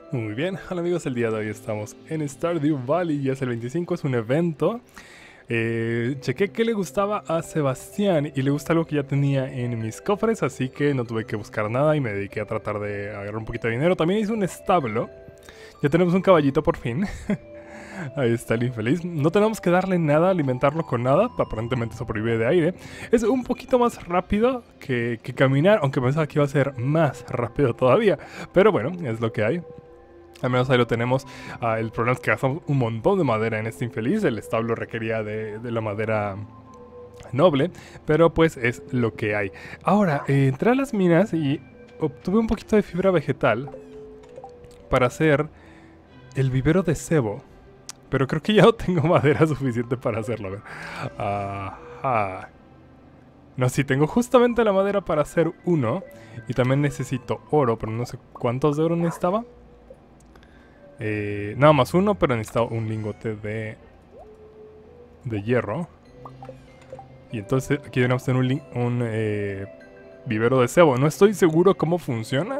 Muy bien, hola amigos, el día de hoy estamos en Stardew Valley, ya es el 25, es un evento. Chequé qué le gustaba a Sebastián y le gusta algo que ya tenía en mis cofres, así que no tuve que buscar nada y me dediqué a tratar de agarrar un poquito de dinero. También hice un establo, ya tenemos un caballito por fin. Ahí está el infeliz. No tenemos que darle nada, alimentarlo con nada. Aparentemente sobrevive de aire. Es un poquito más rápido que caminar, aunque pensaba que iba a ser más rápido todavía. Pero bueno, es lo que hay. Al menos ahí lo tenemos. El problema es que gastamos un montón de madera en este infeliz. El establo requería de la madera noble, pero pues es lo que hay. Ahora, entré a las minas y obtuve un poquito de fibra vegetal para hacer el vivero de cebo. Pero creo que ya no tengo madera suficiente para hacerlo. A ver. Ajá. No, sí, tengo justamente la madera para hacer uno. Y también necesito oro, pero no sé cuántos de oro necesitaba. Nada más uno, pero necesitaba un lingote de hierro. Y entonces aquí tenemos tener un vivero de cebo. No estoy seguro cómo funciona.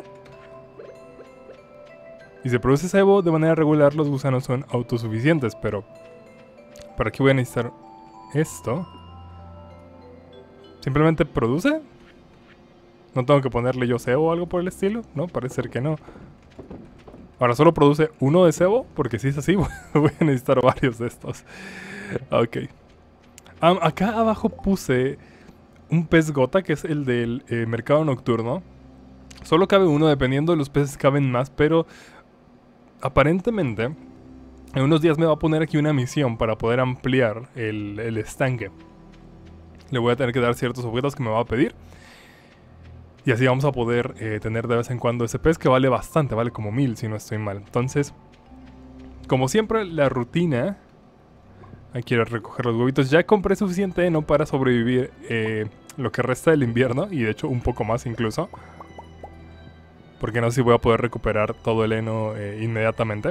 Y se produce cebo de manera regular, los gusanos son autosuficientes, pero ¿para qué voy a necesitar esto? ¿Simplemente produce? ¿No tengo que ponerle yo cebo o algo por el estilo? No, parece ser que no. Ahora solo produce uno de cebo, porque si es así voy a necesitar varios de estos. Ok. Acá abajo puse un pez gota, que es el del mercado nocturno. Solo cabe uno, dependiendo de los peces caben más, pero aparentemente en unos días me va a poner aquí una misión para poder ampliar el estanque. Le voy a tener que dar ciertos objetos que me va a pedir. Y así vamos a poder tener de vez en cuando ese pez que vale bastante, vale como 1000 si no estoy mal. Entonces, como siempre, la rutina... Aquí quiero recoger los huevitos. Ya compré suficiente heno para sobrevivir lo que resta del invierno. Y de hecho un poco más incluso. Porque no sé si voy a poder recuperar todo el heno inmediatamente.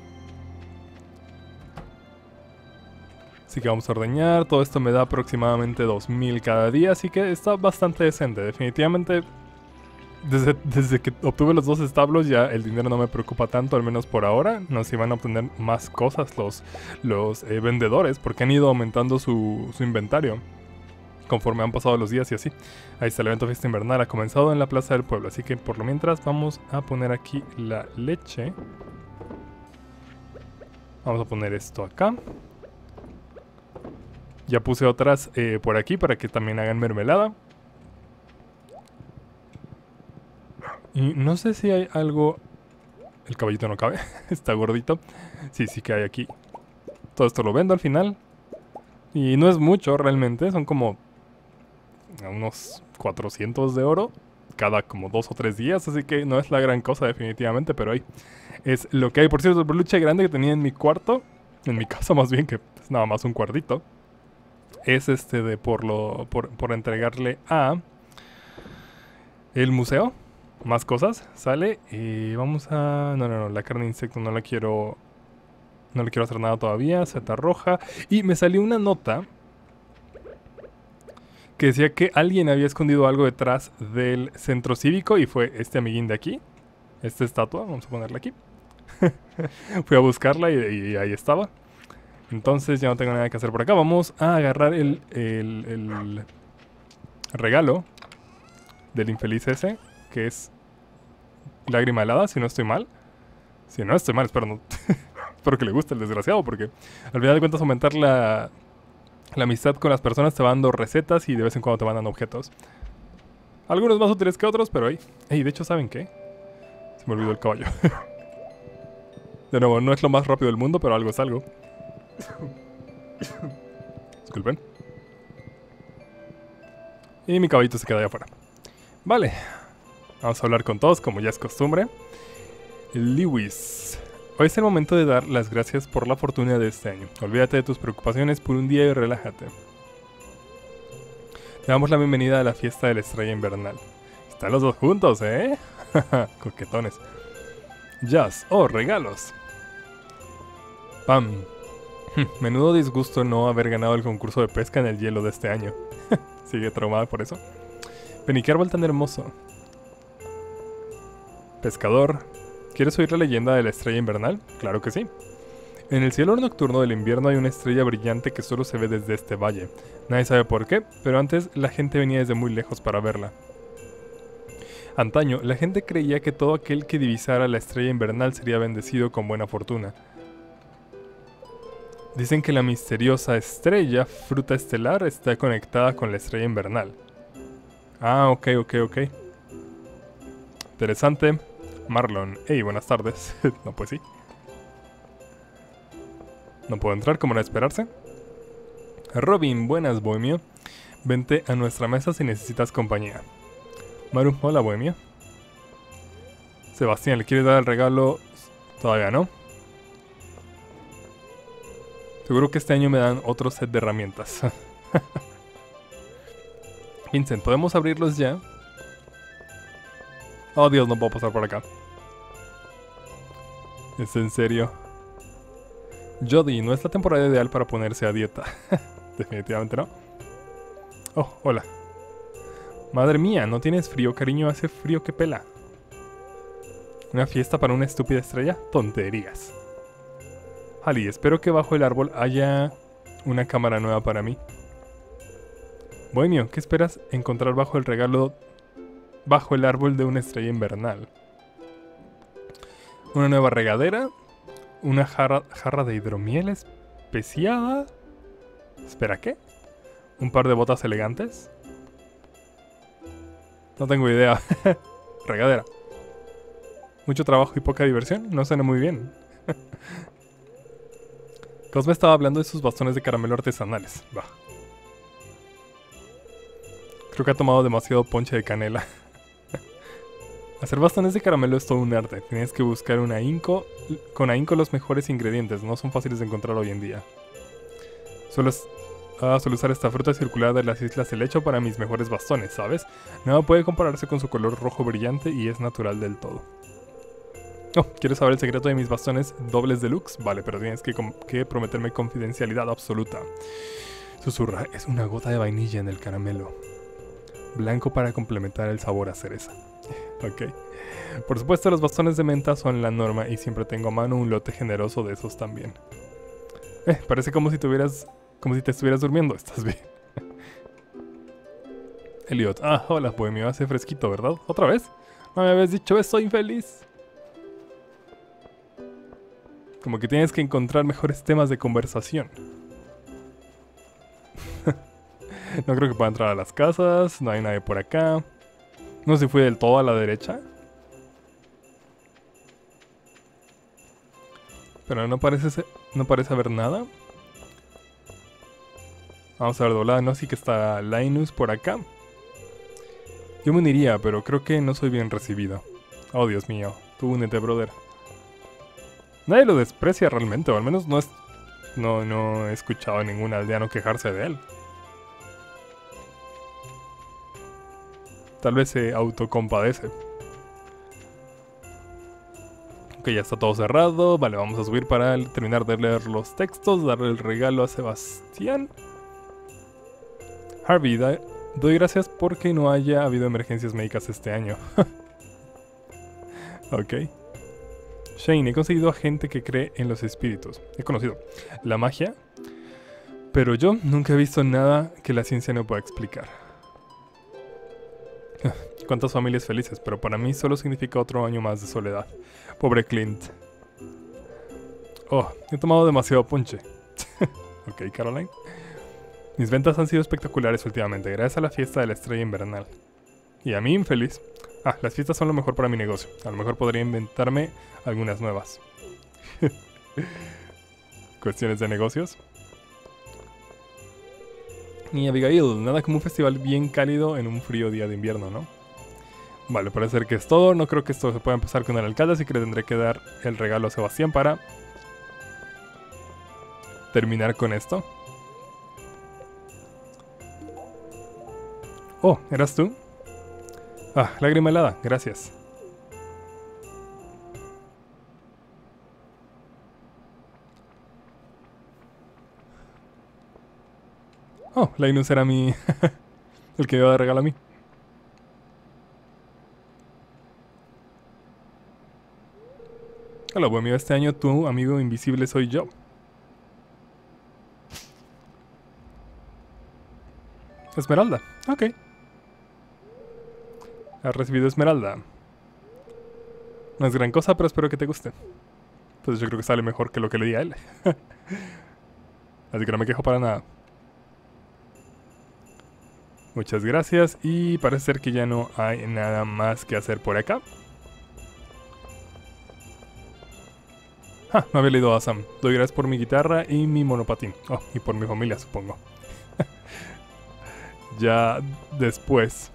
Así que vamos a ordeñar. Todo esto me da aproximadamente 2000 cada día. Así que está bastante decente. Definitivamente, desde que obtuve los dos establos, ya el dinero no me preocupa tanto, al menos por ahora. No sé si van a obtener más cosas los vendedores, porque han ido aumentando su inventario conforme han pasado los días y así. Ahí está el evento fiesta invernal. Ha comenzado en la plaza del pueblo. Así que por lo mientras vamos a poner aquí la leche. Vamos a poner esto acá. Ya puse otras por aquí para que también hagan mermelada. Y no sé si hay algo... El caballito no cabe, está gordito. Sí, sí que hay aquí. Todo esto lo vendo al final. Y no es mucho realmente, son como unos 400 de oro cada como 2 o 3 días, así que no es la gran cosa definitivamente, pero ahí es lo que hay. Por cierto, el peluche grande que tenía en mi cuarto, en mi casa más bien, que es nada más un cuartito, es de por entregarle a el museo. Más cosas, sale y vamos a... No, la carne de insecto no la quiero... No le quiero hacer nada todavía, seta roja. Y me salió una nota que decía que alguien había escondido algo detrás del centro cívico y fue este amiguín de aquí. Esta estatua, vamos a ponerla aquí. Fui a buscarla y ahí estaba. Entonces ya no tengo nada que hacer por acá. Vamos a agarrar el regalo del infeliz ese, que es lágrima helada, si no estoy mal. Si no estoy mal, espero, no, espero que le guste el desgraciado, porque al final de cuentas aumentar la amistad con las personas te va dando recetas y de vez en cuando te van dando objetos. Algunos más útiles que otros, pero ahí. Ey, de hecho, ¿saben qué? Se me olvidó el caballo. De nuevo, no es lo más rápido del mundo, pero algo es algo. Disculpen. Y mi caballito se queda allá afuera. Vale. Vamos a hablar con todos, como ya es costumbre. Lewis. Hoy es el momento de dar las gracias por la fortuna de este año. Olvídate de tus preocupaciones por un día y relájate. Te damos la bienvenida a la fiesta de la estrella invernal. Están los dos juntos, ¿eh? Coquetones. Jazz. Oh, regalos. Pam. Menudo disgusto no haber ganado el concurso de pesca en el hielo de este año. Sigue traumada por eso. Penny, qué árbol tan hermoso. Pescador. ¿Quieres oír la leyenda de la estrella invernal? Claro que sí. En el cielo nocturno del invierno hay una estrella brillante que solo se ve desde este valle. Nadie sabe por qué, pero antes la gente venía desde muy lejos para verla. Antaño, la gente creía que todo aquel que divisara la estrella invernal sería bendecido con buena fortuna. Dicen que la misteriosa estrella, fruta estelar, está conectada con la estrella invernal. Ah, ok. Interesante. Marlon. Hey, buenas tardes. No, pues sí. No puedo entrar, como era de esperarse. Robin, buenas, bohemio. Vente a nuestra mesa si necesitas compañía. Maru, hola, bohemio. Sebastián, ¿le quieres dar el regalo? Todavía no. Seguro que este año me dan otro set de herramientas. Vincent, ¿podemos abrirlos ya? Oh, Dios, no puedo pasar por acá. ¿Es en serio? Jody, no es la temporada ideal para ponerse a dieta. Definitivamente no. Oh, hola. Madre mía, ¿no tienes frío, cariño? Hace frío que pela. ¿Una fiesta para una estúpida estrella? Tonterías. Ali, espero que bajo el árbol haya una cámara nueva para mí. Bohemio, ¿qué esperas encontrar bajo el regalo... bajo el árbol de una estrella invernal? Una nueva regadera. Una jarra de hidromiel especiada. Espera, ¿qué? ¿Un par de botas elegantes? No tengo idea. Regadera. Mucho trabajo y poca diversión. No suena muy bien. Cosme estaba hablando de sus bastones de caramelo artesanales. Bah. Creo que ha tomado demasiado ponche de canela. Hacer bastones de caramelo es todo un arte. Tienes que buscar con ahínco los mejores ingredientes. No son fáciles de encontrar hoy en día. Suelo usar esta fruta circular de las Islas Helecho para mis mejores bastones, ¿sabes? Nada puede compararse con su color rojo brillante y es natural del todo. Oh, ¿quieres saber el secreto de mis bastones dobles deluxe? Vale, pero tienes que prometerme confidencialidad absoluta. Susurra, es una gota de vainilla en el caramelo. Blanco para complementar el sabor a cereza. Ok. Por supuesto, los bastones de menta son la norma y siempre tengo a mano un lote generoso de esos también. Parece como si te estuvieras durmiendo. ¿Estás bien? Elliot. Ah, hola, bohemio. Hace fresquito, ¿verdad? ¿Otra vez? No me habías dicho eso, infeliz. Como que tienes que encontrar mejores temas de conversación. No creo que pueda entrar a las casas. No hay nadie por acá. No sé si fui del todo a la derecha. Pero no parece haber nada. Vamos a ver doblada, ¿no? Así que está Linus por acá. Yo me uniría, pero creo que no soy bien recibido. Oh, Dios mío. Tú únete, brother. Nadie lo desprecia realmente, o al menos no he escuchado a ningún aldeano quejarse de él. Tal vez se autocompadece. Ok, ya está todo cerrado. Vale, vamos a subir para terminar de leer los textos. Darle el regalo a Sebastián. Harvey, doy gracias porque no haya habido emergencias médicas este año. Ok. Shane, he conseguido a gente que cree en los espíritus. He conocido la magia, pero yo nunca he visto nada que la ciencia no pueda explicar. Cuántas familias felices, pero para mí solo significa otro año más de soledad. Pobre Clint. Oh, he tomado demasiado ponche. Ok, Caroline. Mis ventas han sido espectaculares últimamente, gracias a la fiesta de la estrella invernal. Y a mí, infeliz. Ah, las fiestas son lo mejor para mi negocio. A lo mejor podría inventarme algunas nuevas. Cuestiones de negocios. Y Abigail, nada como un festival bien cálido en un frío día de invierno, ¿no? Vale, parece ser que es todo. No creo que esto se pueda empezar con el alcalde, así que le tendré que dar el regalo a Sebastián para terminar con esto. Oh, ¿eras tú? Ah, lágrima helada, gracias. Oh, Linus era mi... el que me iba a dar regalo a mí. Hola, Bohemio, este año tu amigo invisible soy yo. Esmeralda, ok. Has recibido esmeralda. No es gran cosa, pero espero que te guste. Pues yo creo que sale mejor que lo que le di a él. Así que no me quejo para nada. Muchas gracias y parece ser que ya no hay nada más que hacer por acá. No había leído a Sam. Doy gracias por mi guitarra y mi monopatín. Oh, y por mi familia, supongo. Ya después.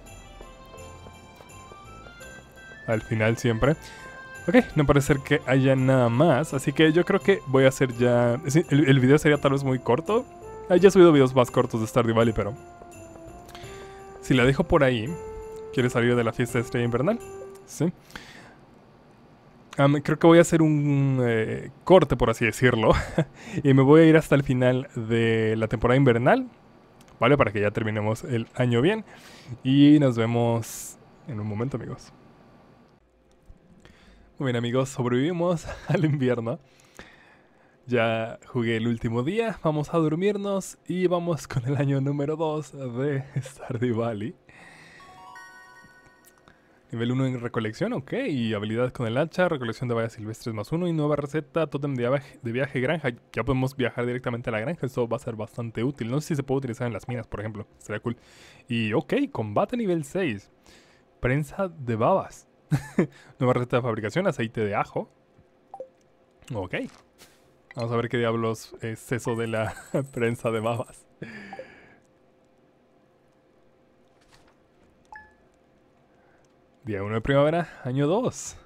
Al final siempre. Ok, no parece ser que haya nada más. Así que yo creo que voy a hacer ya... El video sería tal vez muy corto. Ya he subido videos más cortos de Stardew Valley, pero... Si la dejo por ahí... ¿Quieres salir de la fiesta de Estrella Invernal? Sí. Creo que voy a hacer un corte, por así decirlo. Y me voy a ir hasta el final de la temporada invernal. ¿Vale? Para que ya terminemos el año bien. Y nos vemos en un momento, amigos. Muy bien, amigos, sobrevivimos al invierno. Ya jugué el último día, vamos a dormirnos y vamos con el año número 2 de Stardew Valley. Nivel 1 en recolección, ok, y habilidad con el hacha, recolección de bayas silvestres +1 y nueva receta, tótem de viaje granja. Ya podemos viajar directamente a la granja, esto va a ser bastante útil. No sé si se puede utilizar en las minas, por ejemplo, sería cool. Y ok, combate nivel 6, prensa de babas. Nueva receta de fabricación, aceite de ajo. Ok. Vamos a ver qué diablos es eso de la prensa de babas. Día 1 de primavera, año 2.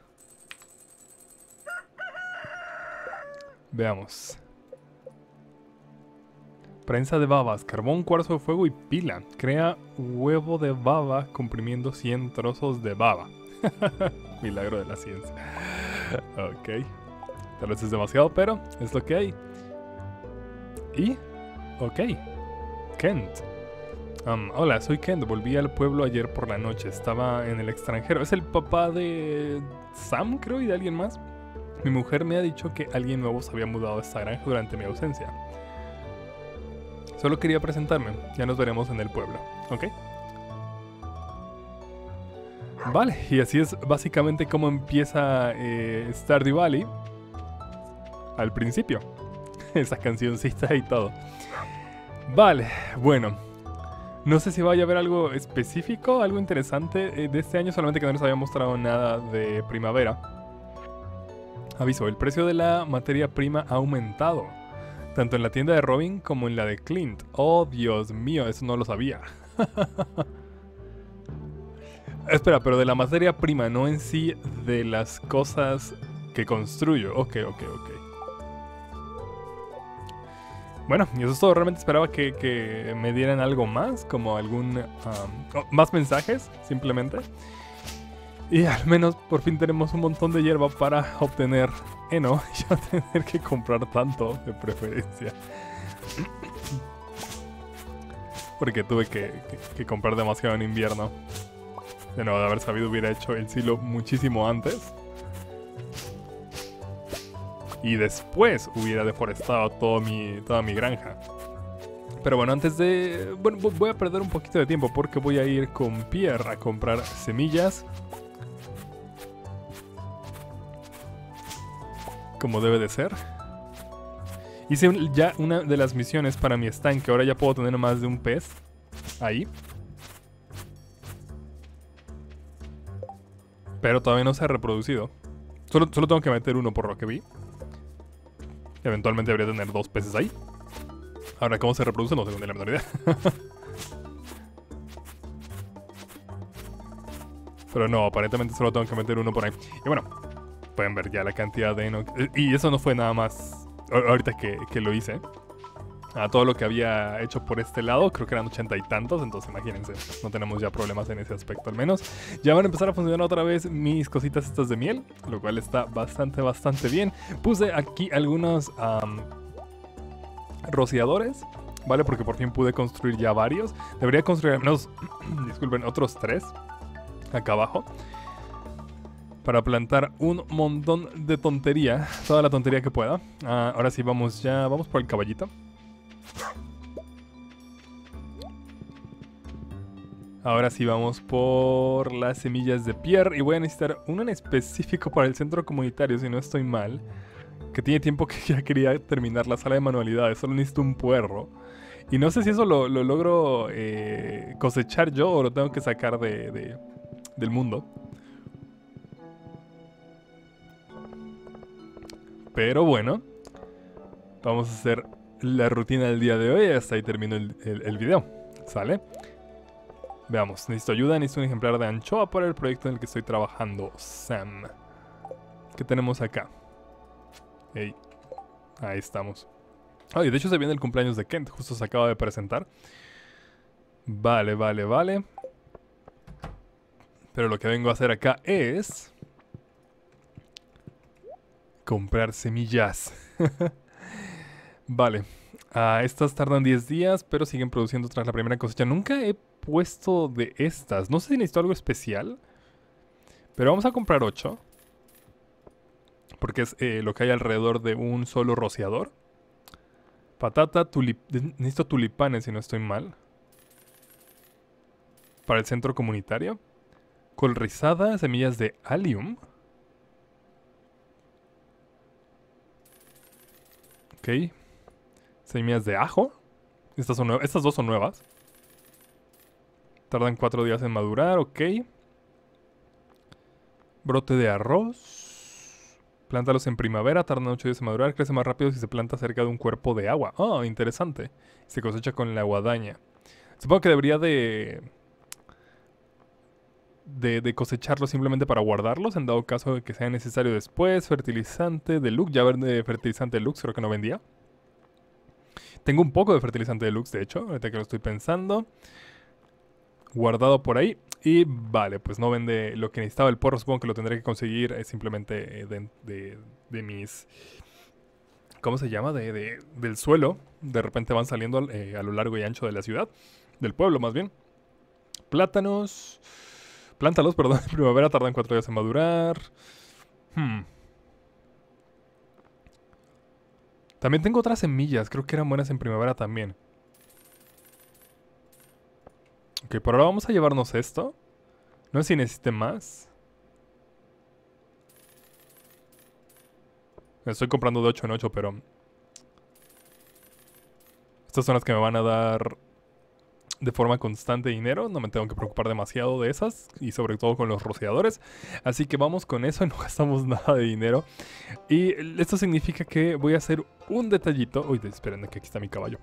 Veamos. Prensa de babas, carbón, cuarzo de fuego y pila. Crea huevo de baba comprimiendo 100 trozos de baba. Milagro de la ciencia. Ok. Tal vez es demasiado, pero es lo que hay. Y... ok. Kent. Hola, soy Kent. Volví al pueblo ayer por la noche. Estaba en el extranjero. Es el papá de Sam, creo, y de alguien más. Mi mujer me ha dicho que alguien nuevo se había mudado a esta granja durante mi ausencia. Solo quería presentarme. Ya nos veremos en el pueblo. ¿Ok? Vale, y así es básicamente como empieza Stardew Valley. Al principio. Esa cancioncita y todo. Vale, bueno. No sé si vaya a haber algo específico, algo interesante de este año. Solamente que no les había mostrado nada de primavera. Aviso, el precio de la materia prima ha aumentado. Tanto en la tienda de Robin como en la de Clint. Oh, Dios mío, eso no lo sabía. Espera, pero de la materia prima, no en sí de las cosas que construyo. Ok. Bueno, y eso es todo. Realmente esperaba que me dieran algo más, como algún... más mensajes, simplemente. Y al menos por fin tenemos un montón de hierba para obtener heno y no tener que comprar tanto, de preferencia. Porque tuve que comprar demasiado en invierno. De nuevo, de haber sabido hubiera hecho el silo muchísimo antes. Y después hubiera deforestado toda mi granja. Pero bueno, antes de... bueno, voy a perder un poquito de tiempo porque voy a ir con Pierre a comprar semillas. Como debe de ser. Hice ya una de las misiones para mi estanque. Ahora ya puedo tener más de un pez ahí. Pero todavía no se ha reproducido. Solo tengo que meter uno por lo que vi. Eventualmente debería tener 2 peces ahí. Ahora, ¿cómo se reproduce? No tengo ni la menor idea. Pero no, aparentemente solo tengo que meter uno por ahí. Y bueno, pueden ver ya la cantidad de heno. Y eso no fue nada más ahorita que lo hice. A todo lo que había hecho por este lado, creo que eran 80 y tantos, entonces imagínense, no tenemos ya problemas en ese aspecto al menos. Ya van a empezar a funcionar otra vez mis cositas estas de miel, lo cual está bastante bien. Puse aquí algunos rociadores, ¿vale? Porque por fin pude construir ya varios. Debería construir al menos, disculpen, otros 3 acá abajo. para plantar un montón de tontería, toda la tontería que pueda. Ahora sí, vamos por el caballito. Ahora sí vamos por las semillas de Pierre y voy a necesitar uno en específico para el centro comunitario, si no estoy mal. Que tiene tiempo que ya quería terminar la sala de manualidades, solo necesito un puerro. Y no sé si eso lo logro cosechar yo o lo tengo que sacar del mundo. Pero bueno, vamos a hacer la rutina del día de hoy y hasta ahí termino el video. ¿Sale? Veamos, necesito ayuda, necesito un ejemplar de anchoa para el proyecto en el que estoy trabajando, Sam. ¿Qué tenemos acá? Hey, ahí estamos. Ay, de hecho se viene el cumpleaños de Kent, justo se acaba de presentar. Vale. Pero lo que vengo a hacer acá es comprar semillas. Vale. Estas tardan 10 días, pero siguen produciendo tras la primera cosecha. Nunca he puesto de estas. No sé si necesito algo especial. Pero vamos a comprar 8. Porque es lo que hay alrededor de un solo rociador. Patata, necesito tulipanes si no estoy mal. Para el centro comunitario. Col rizada, semillas de allium. Ok. Semillas de ajo. Estas dos son nuevas. Tardan 4 días en madurar, ok. Brote de arroz. Plántalos en primavera, tardan 8 días en madurar. Crece más rápido si se planta cerca de un cuerpo de agua. Oh, interesante. Se cosecha con la guadaña. Supongo que debería de cosecharlos simplemente para guardarlos, en dado caso de que sea necesario después. Fertilizante deluxe. Ya ver de fertilizante deluxe, creo que no vendía. Tengo un poco de fertilizante deluxe, de hecho, ahorita que lo estoy pensando. Guardado por ahí. Y vale, pues no vende lo que necesitaba el porro. Supongo que lo tendré que conseguir simplemente de mis... ¿Cómo se llama? Del suelo. De repente van saliendo a lo largo y ancho de la ciudad. Del pueblo, más bien. Plátanos. Plántalos, perdón. En primavera tardan 4 días en madurar. También tengo otras semillas. Creo que eran buenas en primavera también. Ok, por ahora vamos a llevarnos esto. No sé si necesite más. Estoy comprando de 8 en 8, pero... Estas son las que me van a dar de forma constante dinero. No me tengo que preocupar demasiado de esas. Y sobre todo con los rociadores. Así que vamos con eso y no gastamos nada de dinero. Y esto significa que voy a hacer un detallito. Uy, esperen que aquí está mi caballo.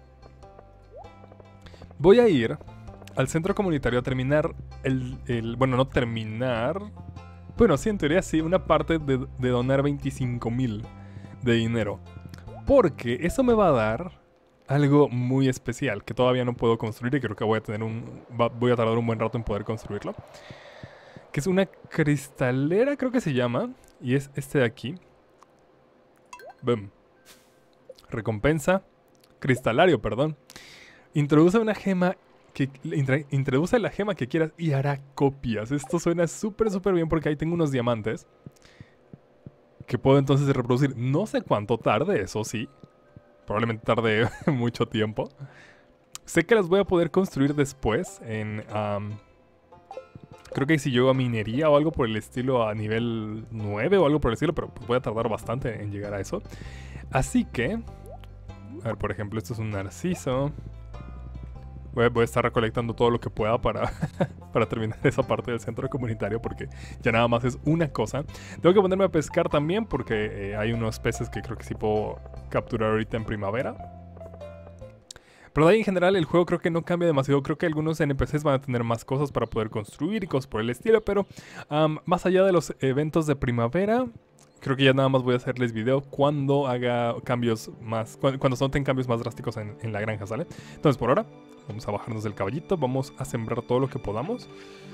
Voy a ir al centro comunitario a terminar bueno, no terminar. Bueno, sí, en teoría sí, una parte de donar 25,000 de dinero. Porque eso me va a dar algo muy especial que todavía no puedo construir y creo que voy a tardar un buen rato en poder construirlo. Que es una cristalera, creo que se llama. Y es este de aquí. Boom. Recompensa. Cristalario, perdón. Introduce una gema introduce la gema que quieras y hará copias. Esto suena súper bien porque ahí tengo unos diamantes que puedo entonces reproducir. No sé cuánto tarde, eso sí. Probablemente tarde mucho tiempo. Sé que las voy a poder construir después en... creo que si llego a minería o algo por el estilo a nivel 9 o algo por el estilo, pero pues voy a tardar bastante en llegar a eso. Así que... A ver, por ejemplo, esto es un narciso. Voy a estar recolectando todo lo que pueda para terminar esa parte del centro comunitario porque ya nada más es una cosa. Tengo que ponerme a pescar también porque hay unos peces que creo que sí puedo capturar ahorita en primavera. Pero de ahí en general el juego creo que no cambia demasiado. Creo que algunos NPCs van a tener más cosas para poder construir y cosas por el estilo. Pero más allá de los eventos de primavera... Creo que ya nada más voy a hacerles video cuando haga cambios más... Cuando se noten cambios más drásticos en la granja, ¿sale? Entonces por ahora, vamos a bajarnos del caballito. Vamos a sembrar todo lo que podamos.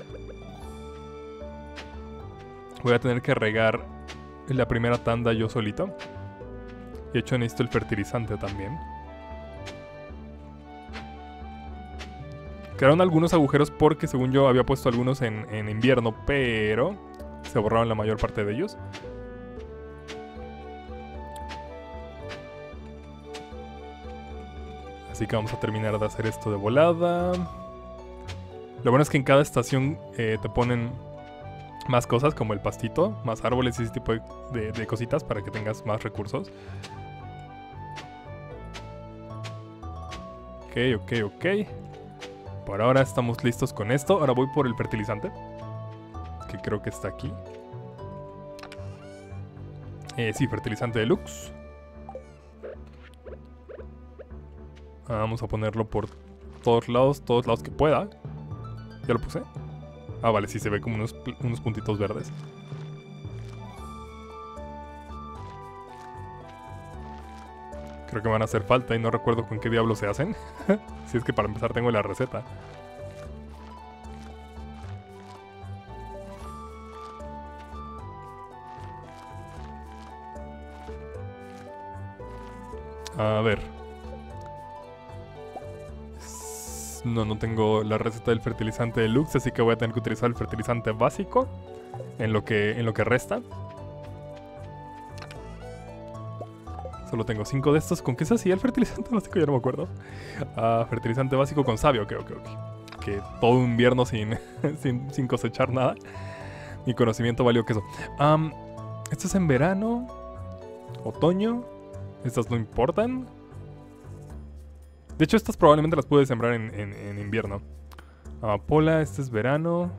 Voy a tener que regar la primera tanda yo solito. Y de hecho necesito el fertilizante también. Quedaron algunos agujeros porque según yo había puesto algunos en invierno, pero... se borraron la mayor parte de ellos. Así que vamos a terminar de hacer esto de volada. Lo bueno es que en cada estación te ponen más cosas como el pastito, más árboles y ese tipo de cositas para que tengas más recursos. Ok. Por ahora estamos listos con esto. Ahora voy por el fertilizante, que creo que está aquí. Sí, fertilizante deluxe. Vamos a ponerlo por todos lados que pueda. ¿Ya lo puse? Ah, vale, sí se ve como unos puntitos verdes. Creo que me van a hacer falta y no recuerdo con qué diablos se hacen. Si es que para empezar tengo la receta. A ver. No tengo la receta del fertilizante deluxe, así que voy a tener que utilizar el fertilizante básico en lo que resta. Solo tengo 5 de estos. ¿Con qué se hacía el fertilizante básico? Ya no me acuerdo. Fertilizante básico con savia, ok. Que todo un invierno sin cosechar nada. Mi conocimiento valió queso. Esto es en verano. Otoño. Estas no importan. De hecho, estas probablemente las pude sembrar en invierno. Amapola, este es verano.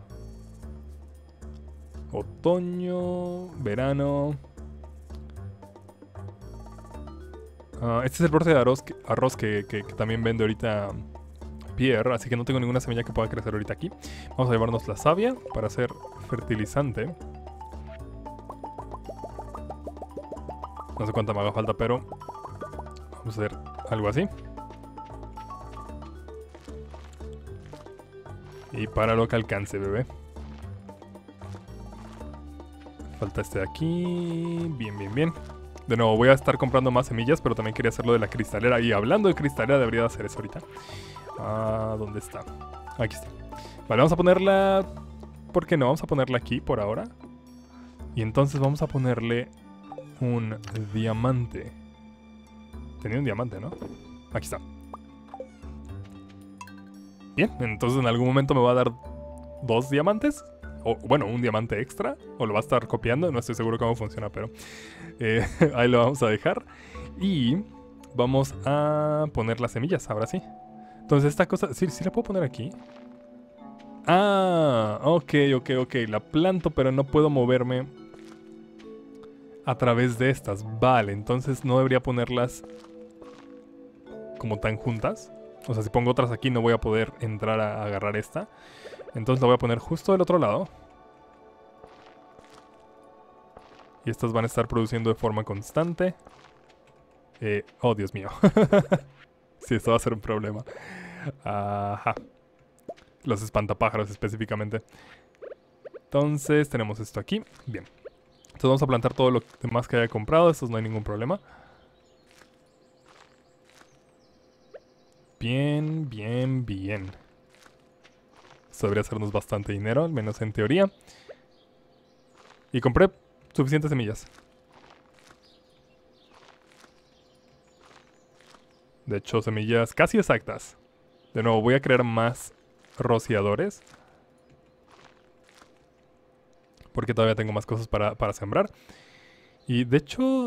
Otoño. Verano. Este es el brote de arroz que también vende ahorita Pierre. Así que no tengo ninguna semilla que pueda crecer ahorita aquí. Vamos a llevarnos la savia para hacer fertilizante. No sé cuánta me haga falta, pero vamos a hacer algo así. Y para lo que alcance, bebé. Falta este de aquí. Bien. De nuevo, voy a estar comprando más semillas, pero también quería hacerlo de la cristalera. Y hablando de cristalera, debería de hacer eso ahorita. ¿Dónde está? Aquí está. Vale, vamos a ponerla... ¿Por qué no? Vamos a ponerla aquí por ahora. Y entonces vamos a ponerle un diamante. Tenía un diamante, ¿no? Aquí está. Bien, entonces en algún momento me va a dar 2 diamantes. O bueno, un diamante extra. O lo va a estar copiando. No estoy seguro cómo funciona, pero ahí lo vamos a dejar. Y vamos a poner las semillas, ahora sí. Entonces esta cosa, sí la puedo poner aquí. Ok. La planto, pero no puedo moverme a través de estas. Vale, entonces no debería ponerlas como tan juntas. O sea, si pongo otras aquí no voy a poder entrar a agarrar esta. Entonces la voy a poner justo del otro lado. Y estas van a estar produciendo de forma constante. Oh, Dios mío. Sí, esto va a ser un problema. Ajá. Los espantapájaros específicamente. Entonces tenemos esto aquí. Bien. Entonces vamos a plantar todo lo demás que haya comprado. Estos no hay ningún problema. Bien. Esto debería hacernos bastante dinero, al menos en teoría. Y compré suficientes semillas. De hecho, semillas casi exactas. De nuevo, voy a crear más rociadores. Porque todavía tengo más cosas para sembrar. Y de hecho...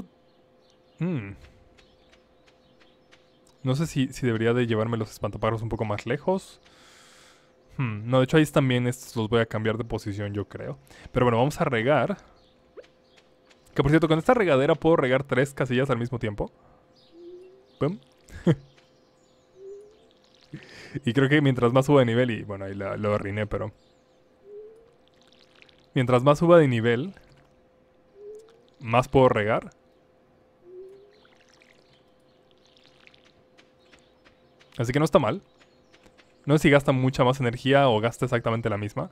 no sé si debería de llevarme los espantapájaros un poco más lejos. No, de hecho ahí también estos los voy a cambiar de posición, yo creo. Pero bueno, vamos a regar. Que por cierto, con esta regadera puedo regar 3 casillas al mismo tiempo. ¡Pum! Y creo que mientras más suba de nivel, y bueno, ahí lo arruiné, pero... mientras más suba de nivel, más puedo regar. Así que no está mal. No sé si gasta mucha más energía o gasta exactamente la misma.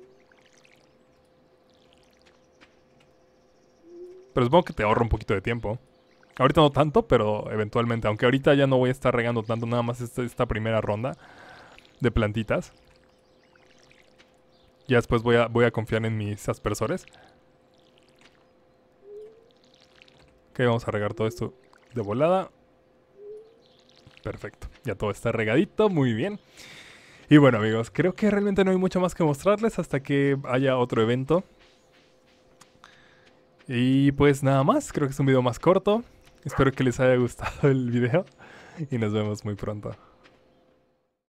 Pero supongo que te ahorra un poquito de tiempo. Ahorita no tanto, pero eventualmente. Aunque ahorita ya no voy a estar regando tanto, nada más esta primera ronda de plantitas. Ya después voy a confiar en mis aspersores. Ok, vamos a regar todo esto de volada. Perfecto, ya todo está regadito, muy bien. Y bueno amigos, creo que realmente no hay mucho más que mostrarles hasta que haya otro evento. Y pues nada más, creo que es un video más corto. Espero que les haya gustado el video y nos vemos muy pronto.